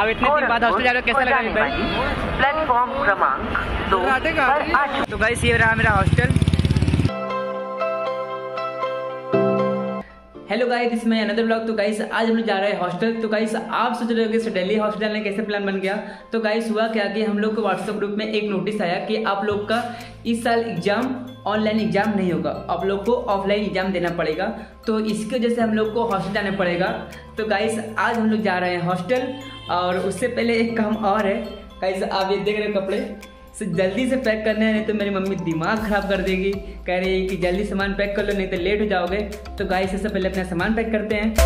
अब इतने दिन बाद हॉस्टल जा रहे हो, कैसा लगा भाई? प्लेटफॉर्म क्रमांक 2। तो गाइस ये रहा मेरा हॉस्टल। हेलो गाइस, दिस मैं अनदर ब्लॉग। तो गाइस आज हम लोग जा रहे हैं हॉस्टल। तो गाइस आप सोच रहे हो कि दिल्ली हॉस्टल में कैसे प्लान बन गया। तो गाइस हुआ क्या कि हम लोग को व्हाट्सएप ग्रुप में एक नोटिस आया कि आप लोग का इस साल एग्जाम ऑनलाइन एग्जाम नहीं होगा, आप लोग को ऑफलाइन एग्जाम देना पड़ेगा। तो इसकी वजह से हम लोग को हॉस्टल जाना पड़ेगा। तो गाइस आज हम लोग जा रहे हैं हॉस्टल। और उससे पहले एक काम और है गाइस, आप ये देख रहे हो कपड़े से जल्दी से पैक करने हैं, नहीं तो मेरी मम्मी दिमाग खराब कर देगी। कह रही है कि जल्दी सामान पैक कर लो नहीं तो लेट हो जाओगे। तो गाइस सबसे पहले अपना सामान पैक करते हैं।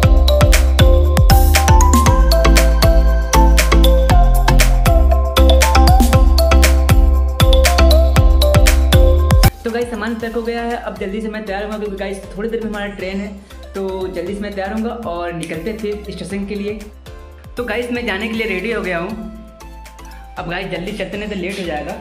तो गाइस सामान पैक हो गया है। अब जल्दी से मैं तैयार हूँ क्योंकि गाइस थोड़ी देर में हमारा ट्रेन है। तो जल्दी से मैं तैयार होऊंगा और निकलते फिर स्टेशन के लिए। तो गाइस मैं जाने के लिए रेडी हो गया हूँ। अब गाइस जल्दी चलते नहीं तो लेट हो जाएगा।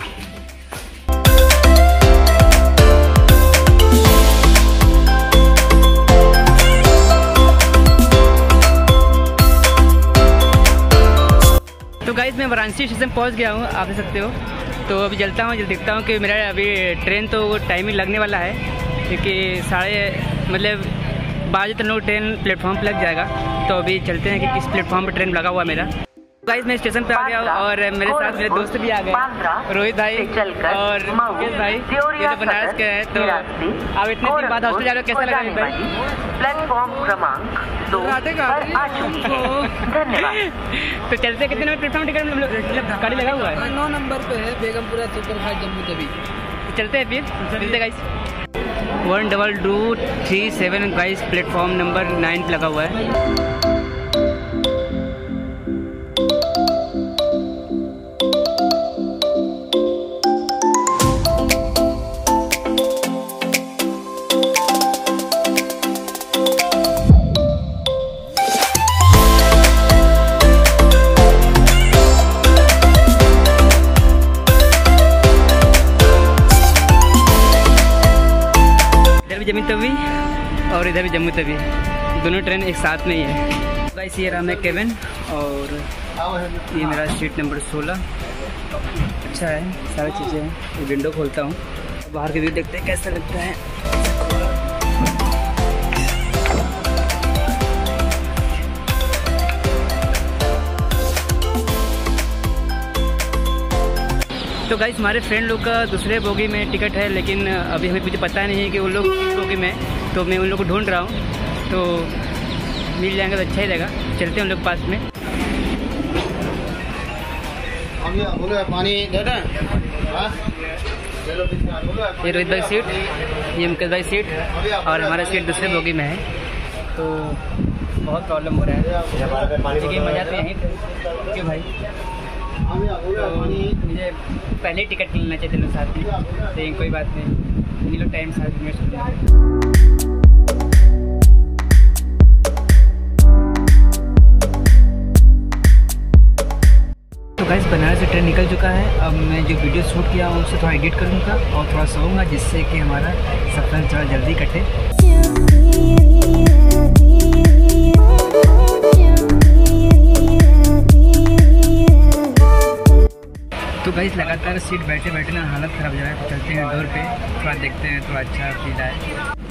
तो गाइस मैं वाराणसी स्टेशन पहुंच गया हूं, आप देख सकते हो। तो अभी चलता हूं, जल्दी देखता हूं कि मेरा अभी ट्रेन तो टाइमिंग लगने वाला है क्योंकि 12:30 तक लोग ट्रेन प्लेटफॉर्म पर लग जाएगा। तो अभी चलते हैं कि किस प्लेटफॉर्म पर ट्रेन लगा हुआ मेरा। गाइस मैं स्टेशन पे आ गया हूँ और मेरे साथ मेरे दोस्त भी आ गए, रोहित भाई और मुकेश भाई, ये तो बनारस के हैं। तो आप इतने दिन बाद हॉस्टल जा रहे हो, कैसा लगा भाई? प्लेटफॉर्म क्रमांक 2 धन्यवाद। तो चलते कितने नंबर प्लेटफॉर्म टिकट गाड़ी लगा हुआ है? 9 नंबर पे है, बेगमपुरा सुपरफास्ट जम्मू तवी। चलते हैं फिर, चलते गाइस। 1237 गाइस प्लेटफॉर्म नंबर 9 पे लगा हुआ है। जम्मू तवी और इधर भी जम्मू तवी, दोनों ट्रेन एक साथ में ही है। गाइस ये रहा मैं केबिन और ये मेरा सीट नंबर 16। अच्छा है, सारी चीज़ें हैं। ये विंडो खोलता हूँ, बाहर के व्यू देखते हैं कैसा लगता है। तो गाइस हमारे फ्रेंड लोग का दूसरे बोगी में टिकट है, लेकिन अभी हमें मुझे पता नहीं है कि वो लोग किस बोगी में, तो मैं उन लोग को ढूंढ रहा हूँ। तो मिल जाएंगे तो अच्छा ही रहेगा। चलते हैं उन लोग पास में। पानी दे दें। ये रोहित भाई सीट, ये मुकेश भाई सीट और हमारा सीट दूसरे बोगी में है। तो बहुत प्रॉब्लम हो रहा है, लेकिन मज़ा तो यहीं क्यों भाई। तो मुझे पहले टिकट लेना चाहिए थे लोग साथ में, लेकिन कोई बात नहीं, इन लोग टाइम साथ में। तो गाइस बनारस से ट्रेन निकल चुका है। अब मैं जो वीडियो शूट किया हूँ उससे थोड़ा एडिट करूँगा और थोड़ा सोऊंगा, जिससे कि हमारा सफ़र थोड़ा जल्दी कटे। तो गाइस लगातार सीट बैठे बैठे ना हालत ख़राब हो जा रहा है। चलते हैं डोर पे, थोड़ा देखते हैं, थोड़ा अच्छा फील आए।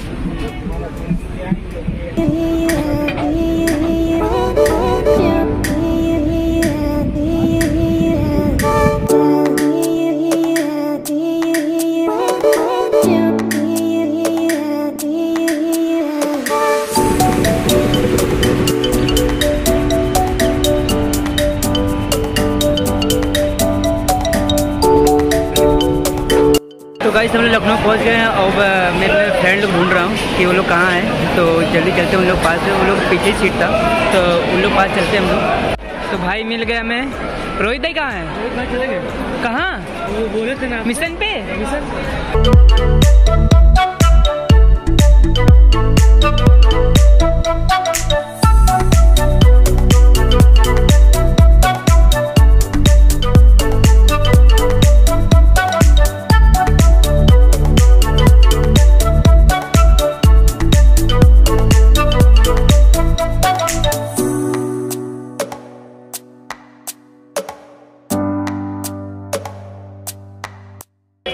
तो गाइस हम लोग लखनऊ पहुंच गए हैं और मैं अपने फ्रेंड लोग ढूंढ रहा हूँ कि वो लोग कहाँ हैं। तो जल्दी चलते हैं उन लोग पास, वो लोग पीछे सीट था तो उन लोग पास चलते हैं हम लोग। तो भाई मिल गया हमें। रोहित भाई कहाँ हैं? रोहित भाई चले गए। कहाँ? वो बोले थे ना मिशन पे। मिशन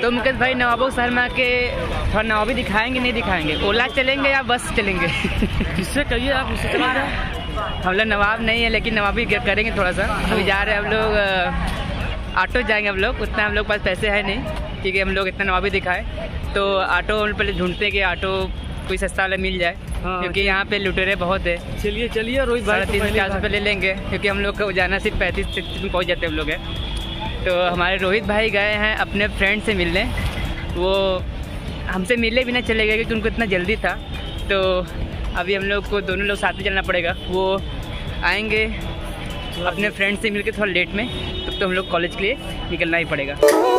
तो मुकेश भाई नवाबों शहर में आके थोड़ा नवाबी दिखाएंगे नहीं दिखाएंगे? ओला चलेंगे या बस चलेंगे? किससे कहिए आप, उससे चला जाए। हम लोग नवाब नहीं है लेकिन नवाबी करेंगे थोड़ा सा। अभी जा रहे हैं हम लोग ऑटो जाएंगे हम लोग, उतना हम लोग पास पैसे है नहीं क्योंकि हम लोग इतना नवाबी दिखाए। तो ऑटो पहले ढूंढते कि ऑटो कोई सस्ता वाला मिल जाए, क्योंकि यहाँ पे लुटेरे बहुत है। चलिए चलिए रोहित भाई, 350 रुपये ले लेंगे क्योंकि हम लोग का जाना सिर्फ 35 में पहुँच जाते हम लोग हैं। तो हमारे रोहित भाई गए हैं अपने फ्रेंड से मिलने, वो हमसे मिले बिना चले गए क्योंकि उनको इतना जल्दी था। तो अभी हम लोग को दोनों लोग साथ में चलना पड़ेगा। वो आएंगे अपने फ्रेंड से मिलकर थोड़ा लेट में, तब तो हम लोग कॉलेज के लिए निकलना ही पड़ेगा।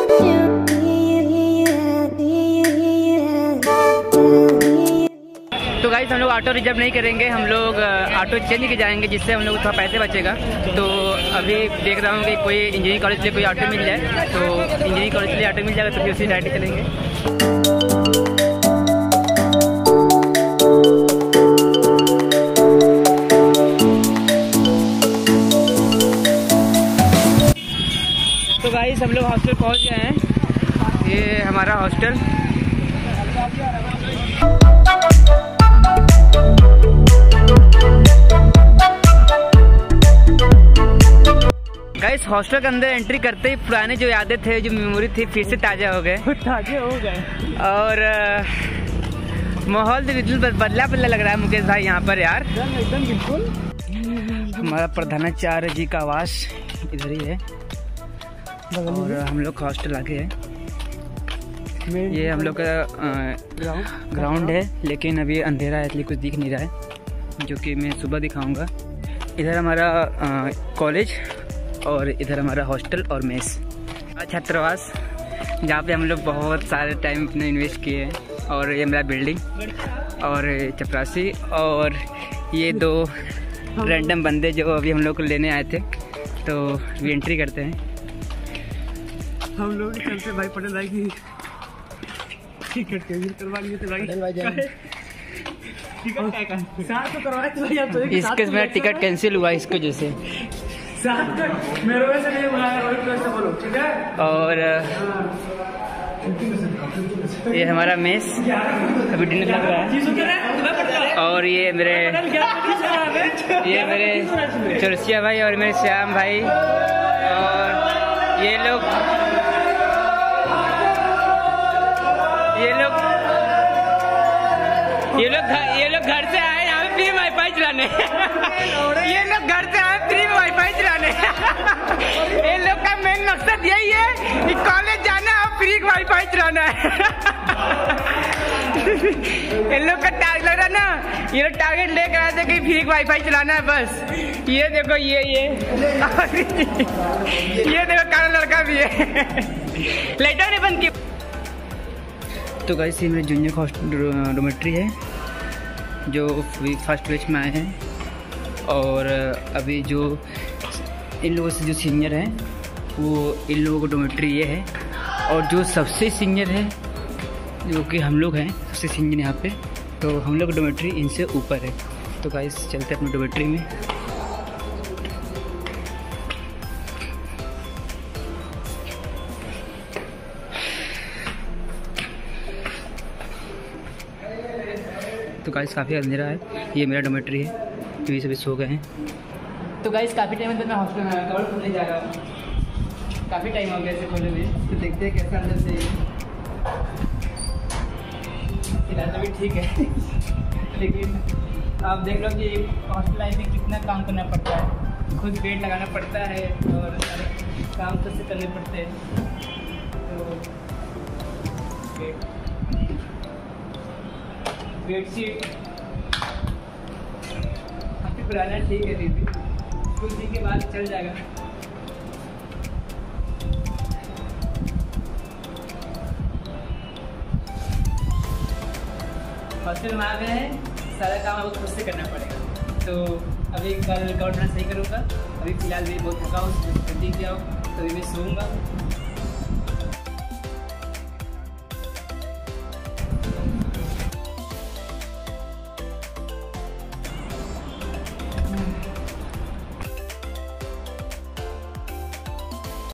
तो गाइस हम लोग ऑटो रिजर्व नहीं करेंगे, हम लोग ऑटो चेंज के जाएंगे जिससे हम लोग थोड़ा पैसे बचेगा। तो अभी देख रहा हूँ कि कोई इंजीनियरिंग कॉलेज के लिए कोई ऑटो मिल जाए, तो इंजीनियरिंग कॉलेज के लिए ऑटो मिल जाएगा तो फिर उसी डायरेक्ट चलेंगे। तो गाइस हम लोग हॉस्टल पहुँच गए हैं, ये हमारा हॉस्टल। गाइस हॉस्टल के अंदर एंट्री करते ही पुराने जो यादें थे, जो मेमोरी थी, फिर से ताज़ा हो गए। और माहौल तो बिल्कुल बदला बदला लग रहा है मुकेश भाई यहाँ पर यार, एकदम बिल्कुल। हमारा प्रधानाचार्य जी का आवास इधर ही है और हम लोग का हॉस्टल आगे है। ये हम लोग का ग्राउंड है, लेकिन अभी अंधेरा है इसलिए कुछ दिख नहीं रहा है, जो कि मैं सुबह दिखाऊंगा। इधर हमारा कॉलेज और इधर हमारा हॉस्टल और मेस, छात्रावास, जहाँ पे हम लोग बहुत सारे टाइम अपने इन्वेस्ट किए हैं। और ये मेरा बिल्डिंग और चपरासी, और ये दो रैंडम बंदे जो अभी हम लोग को लेने आए थे, तो वी एंट्री करते हैं। हम लोग चलते भाई पटेल भाई की टिकट कैंसिल करवा लिए थे भाई। साथ तो करवाए थे भाई, आप तो इसके मेरा टिकट कैंसिल हुआ इसको जैसे। मेरे वजह से नहीं बुलाया, रोहित से बोलो ठीक है। और ये हमारा मेस अभी डिनर लग रहा है। और ये मेरे चौरसिया भाई और मेरे श्याम भाई, और ये लोग घर से आए यहाँ पे फ्री वाईफाई चलाने। ये लोग घर से आए फ्री में वाईफाई चलाने। ये लोग का मेन मकसद यही है कि कॉलेज जाना और फ्री वाईफाई चलाना है। इन लोग का टारगेट लग रहा ना, ये लोग टारगेट लेकर आए थे कि फ्री वाईफाई चलाना है बस। ये देखो ये देखो काला लड़का भी है। लाइटर नहीं बंद की। तो गाइस ये मेरे जूनियर हॉस्टल डोमेट्री है, जो फर्स्ट बैच में आए हैं। और अभी जो इन लोगों से जो सीनियर हैं, वो इन लोगों को डोमेट्री ये है। और जो सबसे सीनियर है, जो कि हम लोग हैं सबसे सीनियर यहाँ पे, तो हम लोग डोमेट्री इनसे ऊपर है। तो गाइस चलते हैं अपने डोमेट्री में। तो गाइस काफ़ी अंधेरा है, ये मेरा डोमेट्री है, तो ये सभी सो गए हैं। तो गाइस काफ़ी टाइम अंदर मैं हॉस्टल में आया, कवर खुलने जा रहा हूँ, काफ़ी टाइम हो गया इसे खोले हुए। तो देखते हैं कैसा अंदर से। फिलहाल तो भी ठीक है लेकिन आप देख लो कि हॉस्टल लाइफ में कितना काम करना पड़ता है, खुद बेड लगाना पड़ता है और काम खुद से करने पड़ते हैं। तो बेडशीट काफ़ी पुराना ठीक है, दीदी कुछ दिन के बाद चल जाएगा। हॉस्टल में आ गए हैं, सारा काम अब खुद से करना पड़ेगा। तो अभी कल रिकॉर्ड मैं सही करूँगा। अभी फिलहाल भी बहुत थका हूँ, जल्दी किया हो तो अभी मैं सोऊंगा।